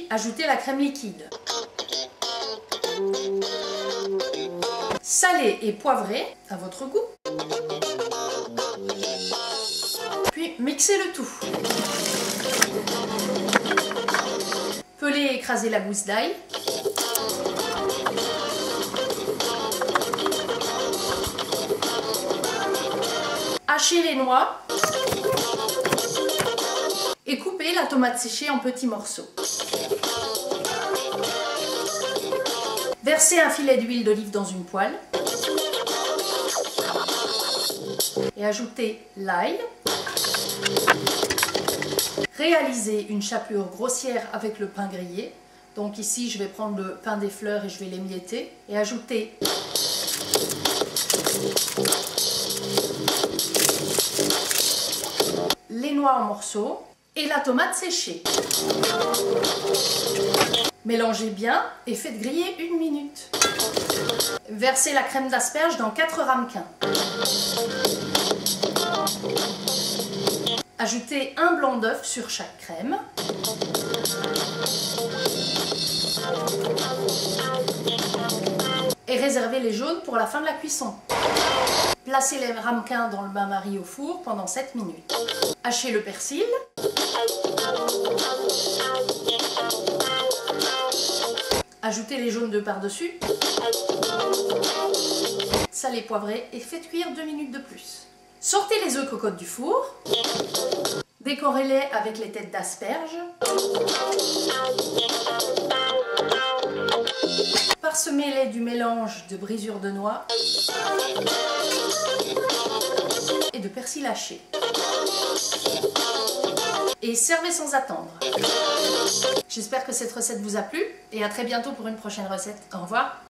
ajoutez la crème liquide. Salez et poivrez à votre goût. Puis mixez le tout. Pelez et écrasez la gousse d'ail. Hachez les noix. Et coupez la tomate séchée en petits morceaux. Versez un filet d'huile d'olive dans une poêle. Et ajoutez l'ail. Réalisez une chapelure grossière avec le pain grillé. Donc ici, je vais prendre le pain des fleurs et je vais l'émietter. Et ajouter les noix en morceaux et la tomate séchée. Mélangez bien et faites griller 1 minute. Versez la crème d'asperge dans 4 ramequins. Ajoutez un blanc d'œuf sur chaque crème. Et réservez les jaunes pour la fin de la cuisson. Placez les ramequins dans le bain-marie au four pendant 7 minutes. Hachez le persil. Ajoutez les jaunes d'œufs par-dessus. Salez, poivrez et faites cuire 2 minutes de plus. Sortez les œufs cocottes du four. Décorez-les avec les têtes d'asperges. Parsemez-les du mélange de brisure de noix et de persil haché. Et servez sans attendre. J'espère que cette recette vous a plu et à très bientôt pour une prochaine recette. Au revoir.